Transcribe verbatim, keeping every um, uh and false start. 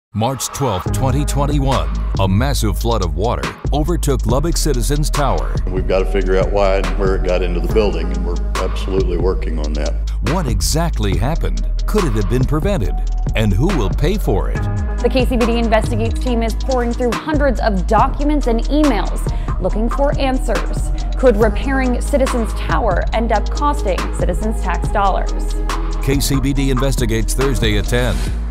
March twelfth, twenty twenty-one, a massive flood of water overtook Lubbock Citizens Tower. We've got to figure out why and where it got into the building, and we're absolutely working on that. What exactly happened? Could it have been prevented? And who will pay for it? The K C B D Investigates team is pouring through hundreds of documents and emails looking for answers. Could repairing Citizens Tower end up costing citizens' tax dollars? K C B D Investigates Thursday at ten.